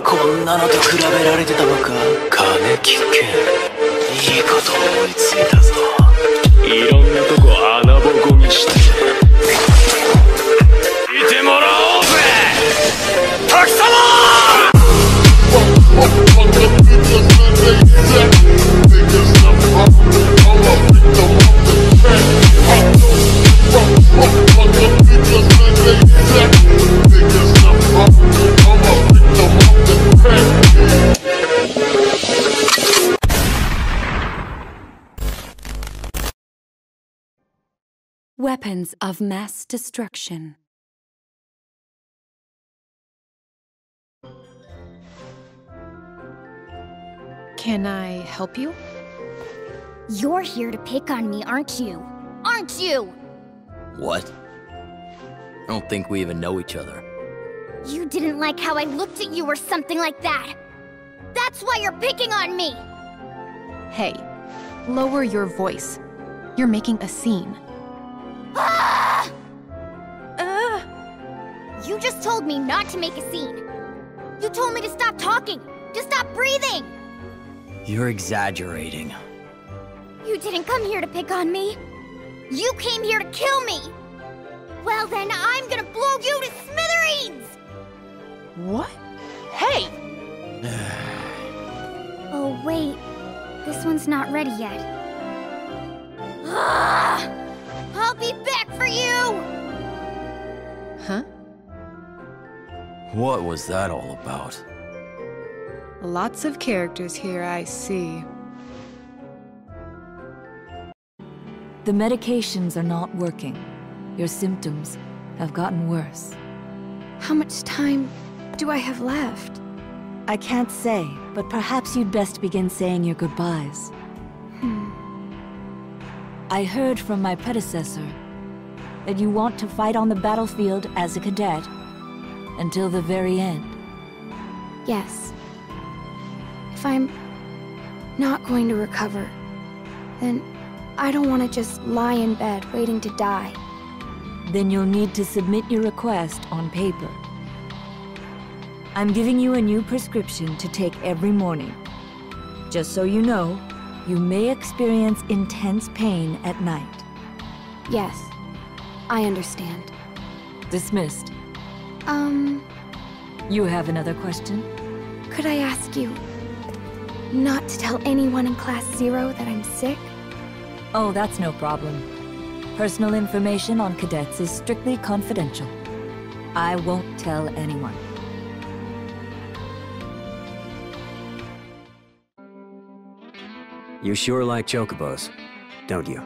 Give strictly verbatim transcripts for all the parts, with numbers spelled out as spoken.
こんなのと比べられてたのか。金聞け。いいこと思いついたぞ。いろんなとこ穴ぼこにして見てもらおうぜ、滝様。 Weapons of mass destruction. Can I help you? You're here to pick on me, aren't you? Aren't you? What? I don't think we even know each other. You didn't like how I looked at you or something like that. That's why you're picking on me! Hey, lower your voice. You're making a scene. Ah! Uh. You just told me not to make a scene. You told me to stop talking, to stop breathing! You're exaggerating. You didn't come here to pick on me. You came here to kill me! Well then, I'm gonna blow you to smithereens! What? Hey! Oh wait, this one's not ready yet. Ah! I'll be back for you! Huh? What was that all about? Lots of characters here, I see. The medications are not working. Your symptoms have gotten worse. How much time do I have left? I can't say, but perhaps you'd best begin saying your goodbyes. Hmm. I heard from my predecessor that you want to fight on the battlefield as a cadet until the very end. Yes. If I'm not going to recover, then I don't want to just lie in bed waiting to die. Then you'll need to submit your request on paper. I'm giving you a new prescription to take every morning. Just so you know, you may experience intense pain at night. Yes, I understand. Dismissed. Um... You have another question? Could I ask you not to tell anyone in Class Zero that I'm sick? Oh, that's no problem. Personal information on cadets is strictly confidential. I won't tell anyone. You sure like chocobos, don't you?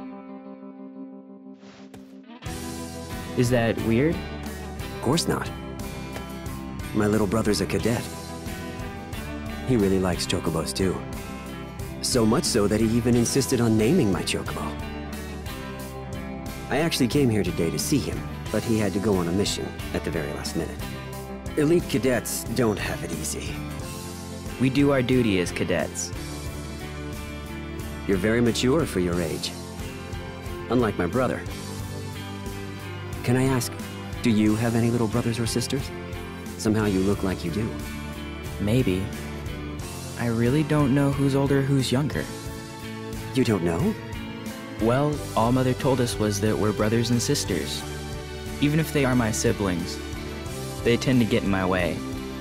Is that weird? Of course not. My little brother's a cadet. He really likes chocobos too. So much so that he even insisted on naming my chocobo. I actually came here today to see him, but he had to go on a mission at the very last minute. Elite cadets don't have it easy. We do our duty as cadets. You're very mature for your age. Unlike my brother. Can I ask, do you have any little brothers or sisters? Somehow you look like you do. Maybe. I really don't know who's older, who's younger. You don't know? Well, all Mother told us was that we're brothers and sisters. Even if they are my siblings, they tend to get in my way.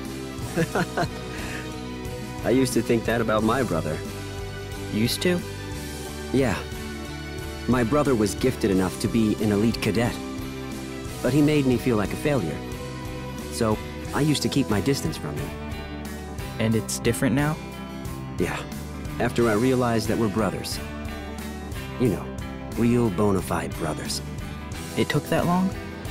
I used to think that about my brother. Used to? Yeah. My brother was gifted enough to be an elite cadet. But he made me feel like a failure. So, I used to keep my distance from him. And it's different now? Yeah. After I realized that we're brothers. You know, real bona fide brothers. It took that long?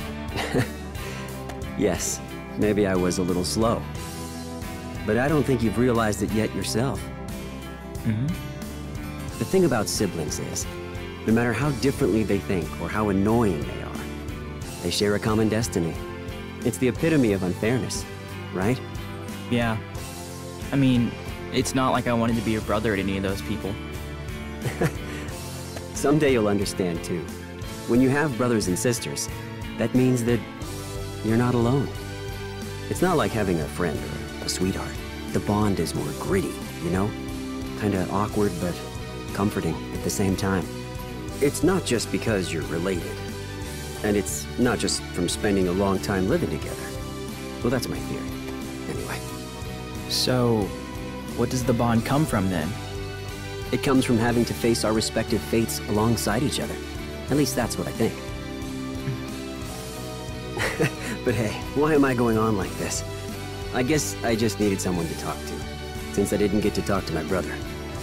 Yes. Maybe I was a little slow. But I don't think you've realized it yet yourself. Mm-hmm. The thing about siblings is, no matter how differently they think or how annoying they are, they share a common destiny. It's the epitome of unfairness, right? Yeah. I mean, it's not like I wanted to be a brother to any of those people. Someday you'll understand too. When you have brothers and sisters, that means that you're not alone. It's not like having a friend or a sweetheart. the bond is more gritty, you know? Kinda awkward, but comforting at the same time. It's not just because you're related. And it's not just from spending a long time living together. Well, that's my theory. Anyway. So, what does the bond come from then? It comes from having to face our respective fates alongside each other. At least that's what I think. But hey, why am I going on like this? I guess I just needed someone to talk to, since I didn't get to talk to my brother.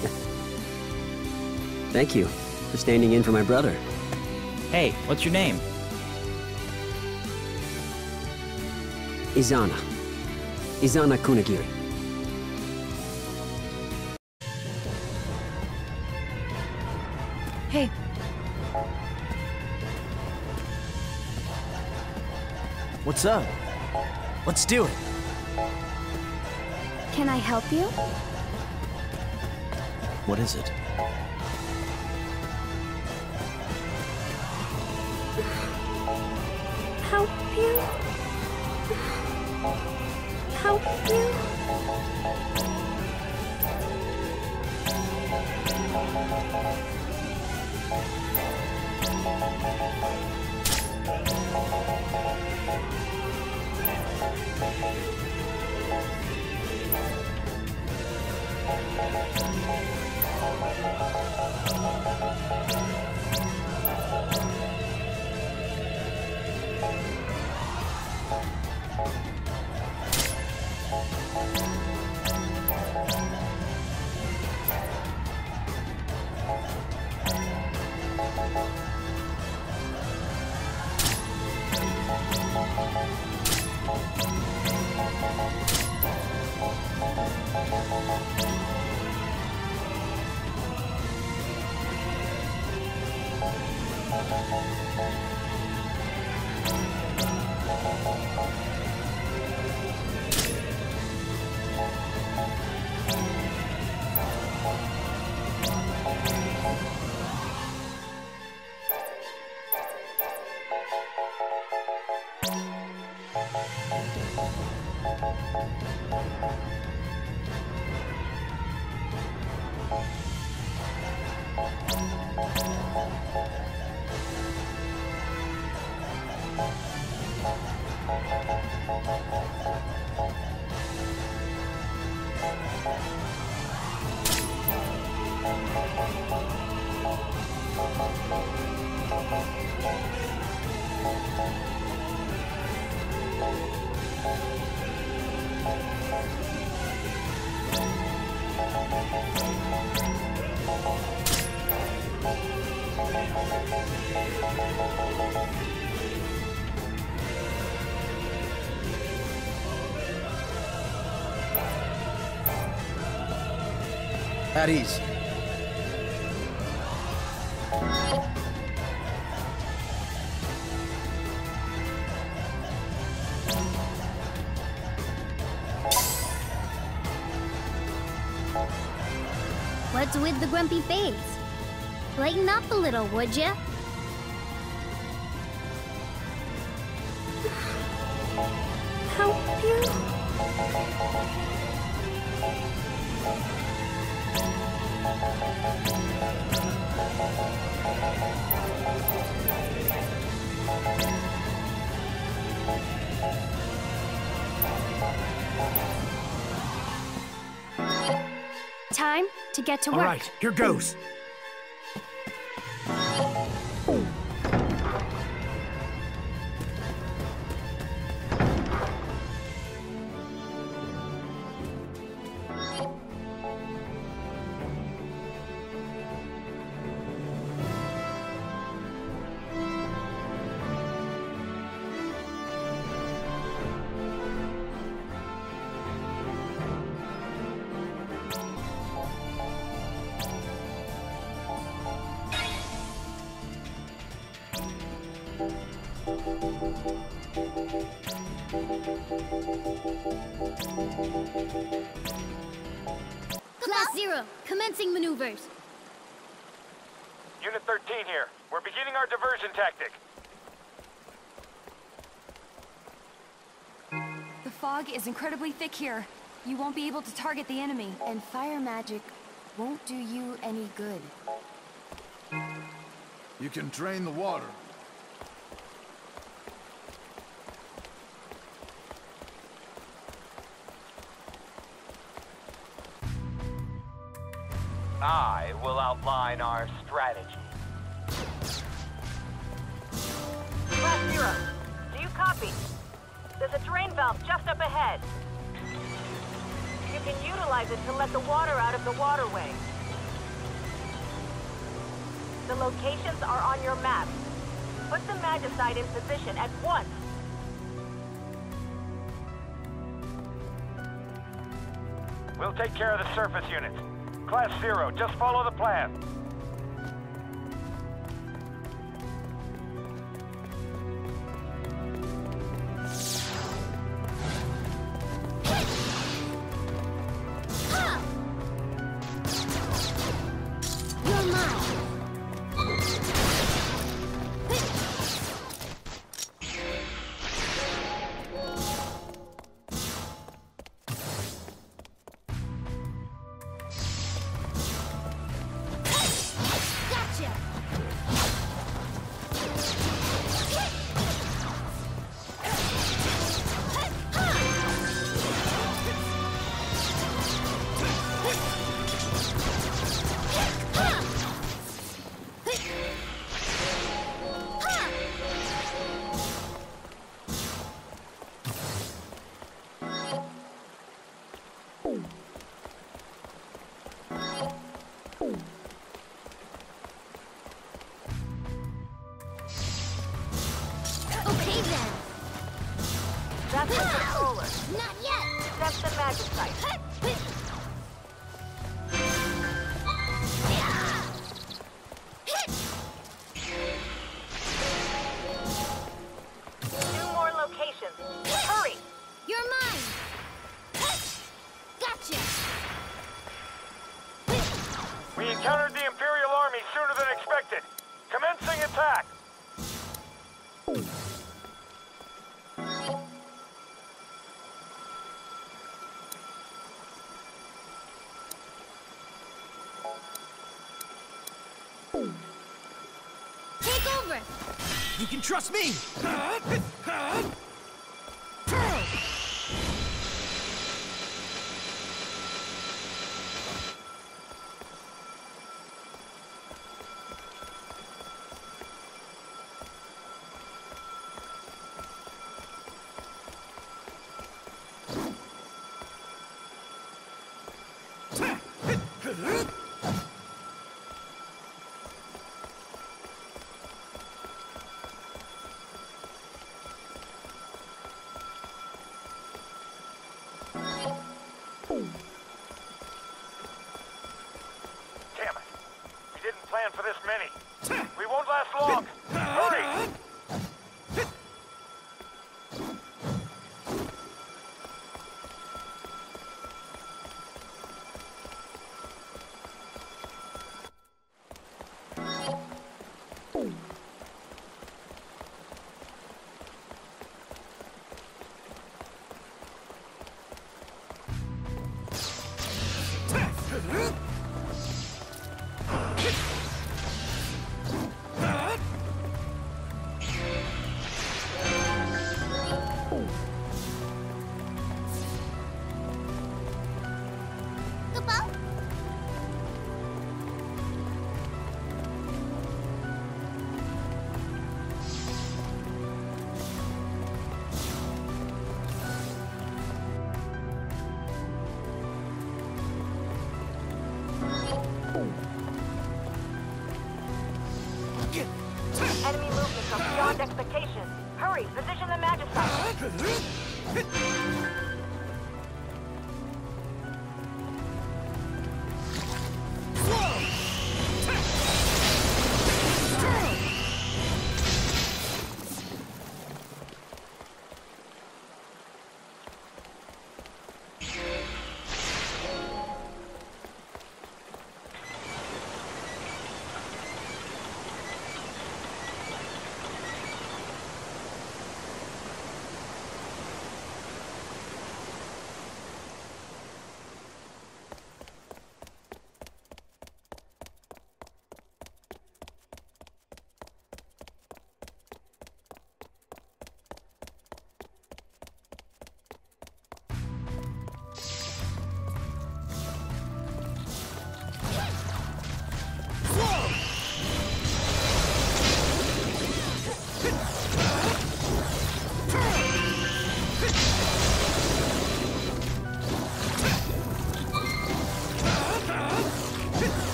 Thank you for standing in for my brother. Hey, what's your name? Izana. Izana Kunagiri. Hey. What's up? Let's do it. Can I help you? What is it? Help you? Help you? At ease. What's with the grumpy face? Lighten up a little, would ya? Help you? Time to get to work. All right, here goes. Class Zero, commencing maneuvers. Unit thirteen here. We're beginning our diversion tactic. The fog is incredibly thick here. you won't be able to target the enemy. And fire magic won't do you any good. You can drain the water. I will outline our strategy. Class Zero, do you copy? There's a drain valve just up ahead. You can utilize it to let the water out of the waterway. The locations are on your map. Put the Magicite in position at once. We'll take care of the surface units. Class Zero, just follow the plan. Okay then. That's the controller. Not yet. That's the Magicite. Two more locations. Hurry! You're mine. Gotcha. We encountered the Imperial Army sooner than expected. Commencing attack! Take over. You can trust me! Damn it. We didn't plan for this many. We won't last long. Hurry! Goodbye. Enemy movements are beyond expectations. Hurry, position the Magicite.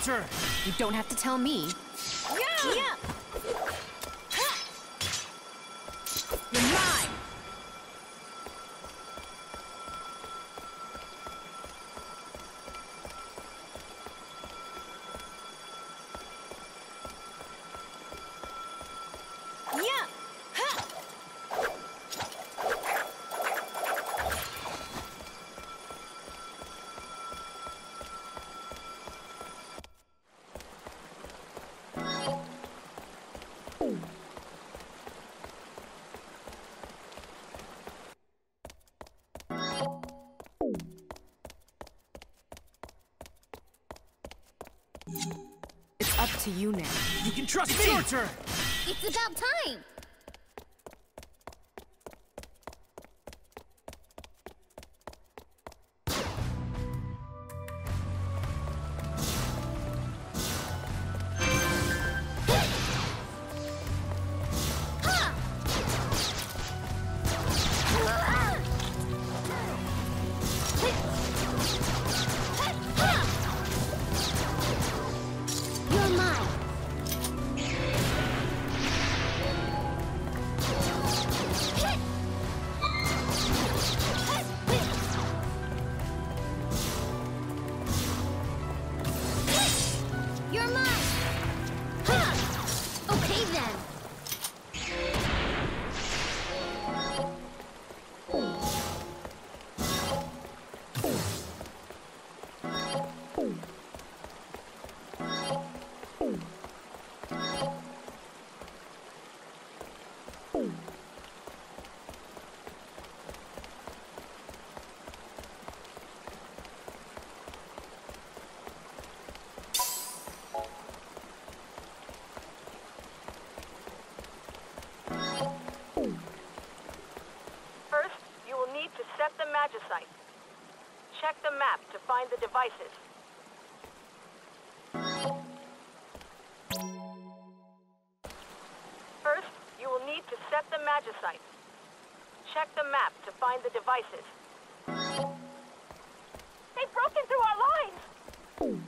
turn! You don't have to tell me. Yeah! Yeah! You're mine! Yeah! It's up to you now. You can trust me! Your turn! It's about time! You're mine! You're mine! Ha! Okay then. First, you will need to set the Magicite. Check the map to find the devices. First, you will need to set the Magicite. Check the map to find the devices. They've broken through our lines!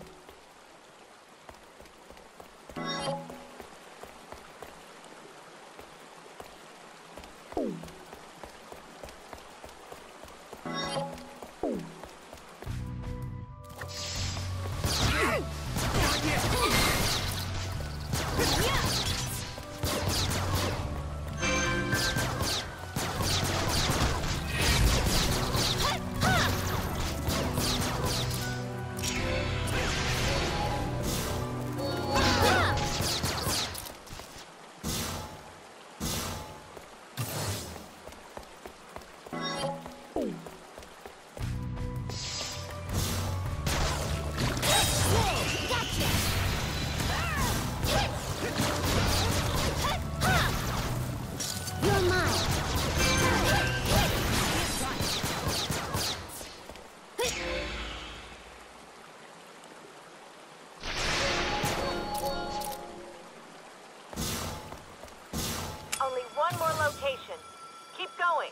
You're mine! Only one more location. Keep going.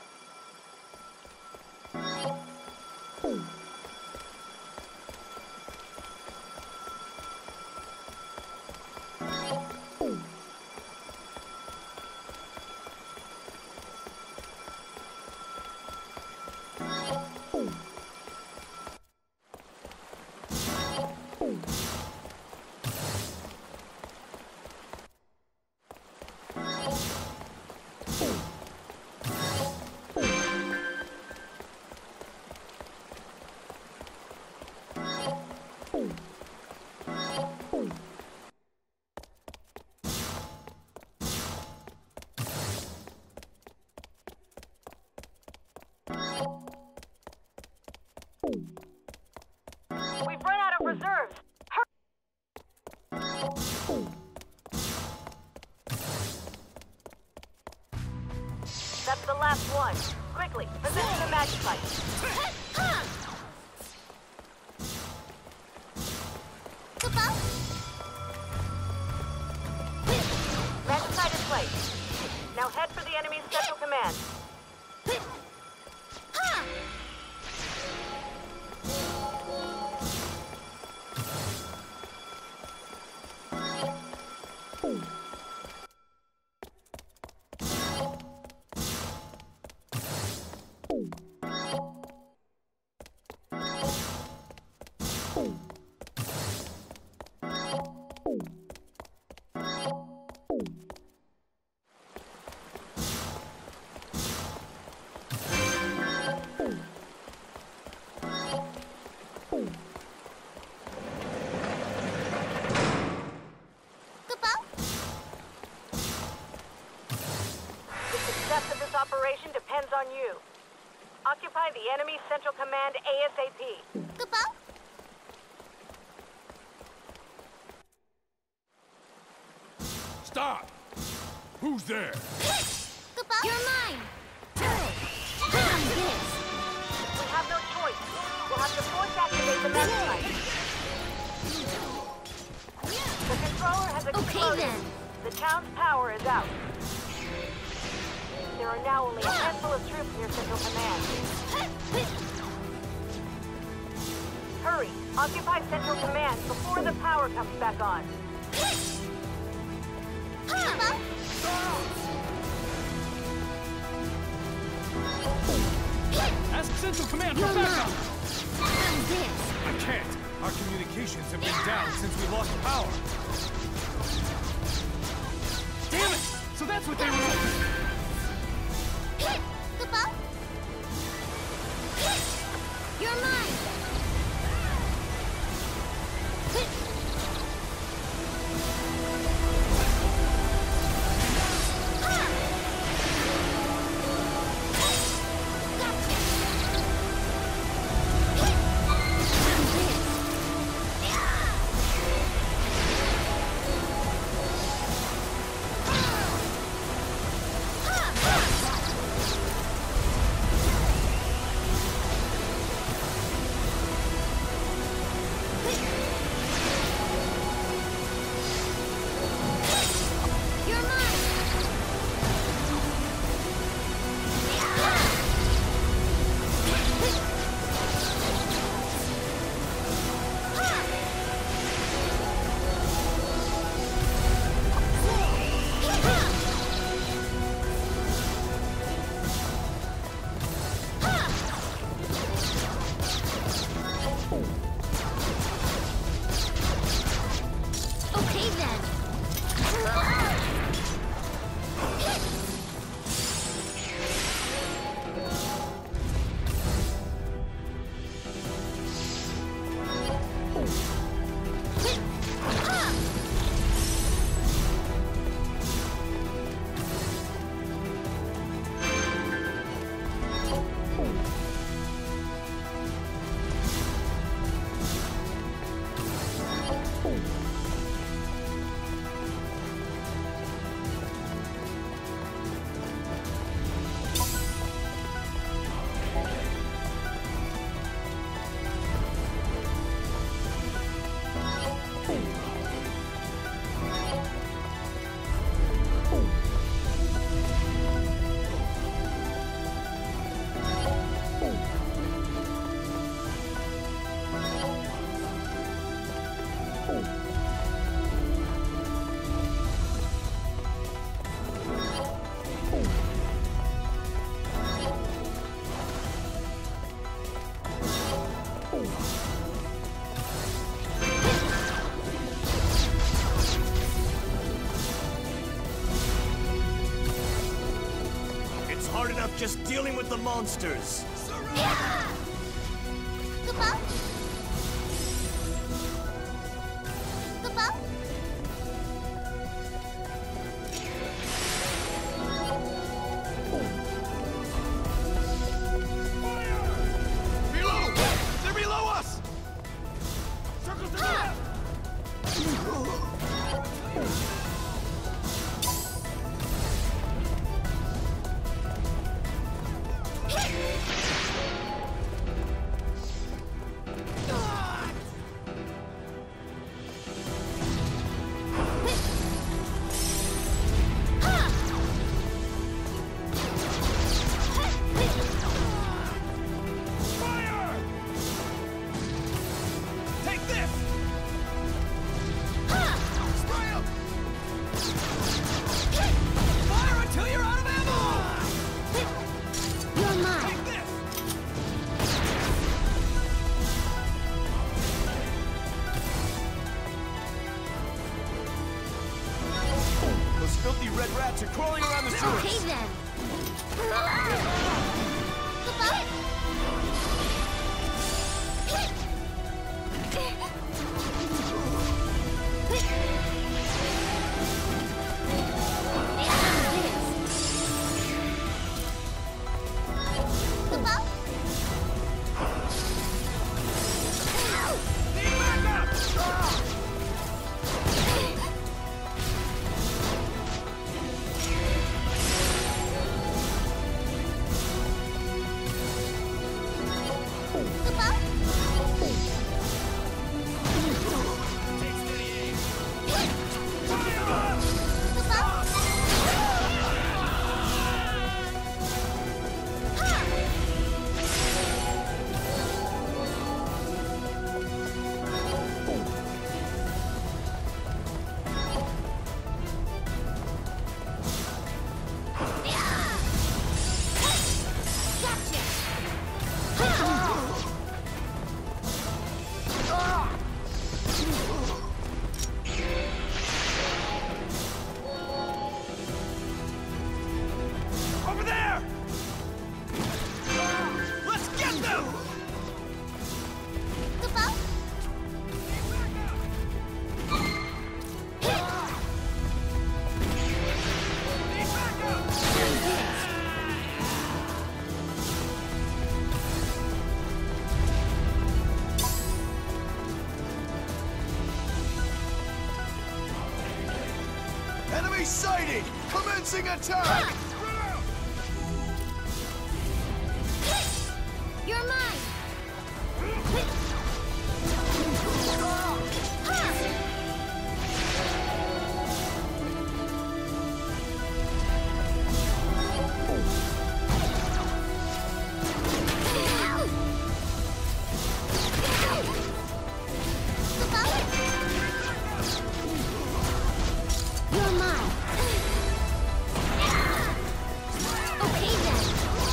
We've run out of reserves. Hurry! That's the last one. Quickly, position the Magicite. Magicite in place. Now head for the enemy's central command. The success of this operation depends on you. Occupy the enemy's Central Command ASAP. Kupo? Stop! Who's there? Kupo? You're mine! Have this! We have no choice. We'll have to force activate the mech site. The controller has exploded. Okay then. The town's power is out. There are now only a handful of troops near Central Command. Hurry! Occupy Central Command before the power comes back on. Ask Central Command for backup! Have this! I can't. Our communications have been down since we lost power. Damn it! So that's what they were up to. Kupo? You're mine! Okay then. It's hard enough just dealing with the monsters. Kupo? Kupo? Below! They're below us! Circle to the left! filthy red rats are crawling around the sewers. Okay then. Enemy sighted! Commencing attack! You're mine! You're mine! Okay then!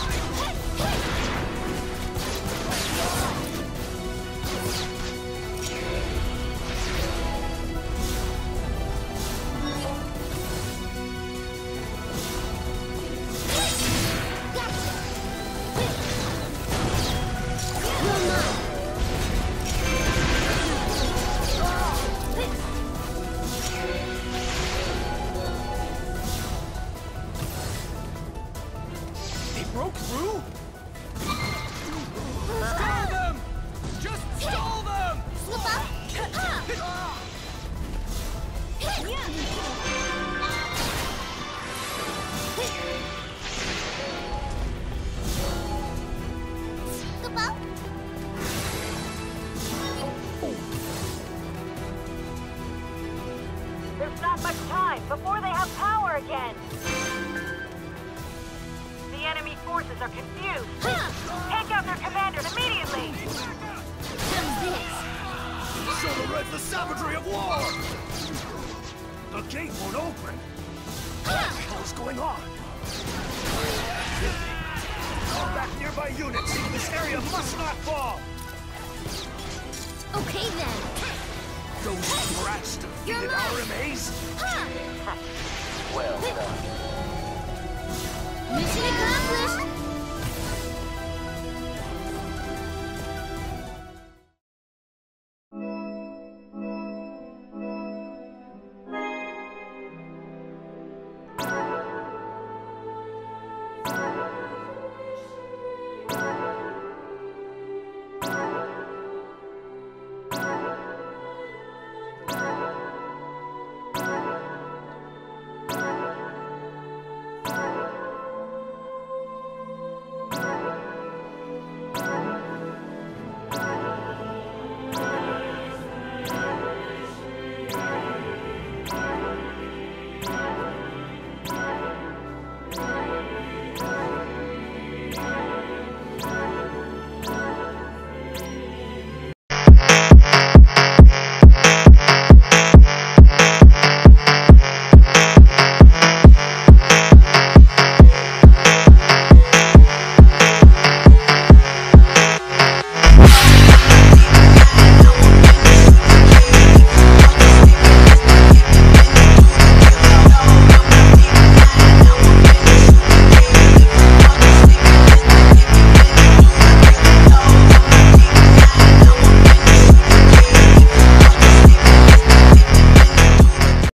They broke through? Stall them! Just stall them! Slip up! Slip up! There's not much time before they have power again. The enemy forces are confused. Take out their commanders immediately! Show the Reds the savagery of war! The gate won't open! What the hell is going on? Call back nearby units! This area must not fall! Okay then! Those rats defeated our M As?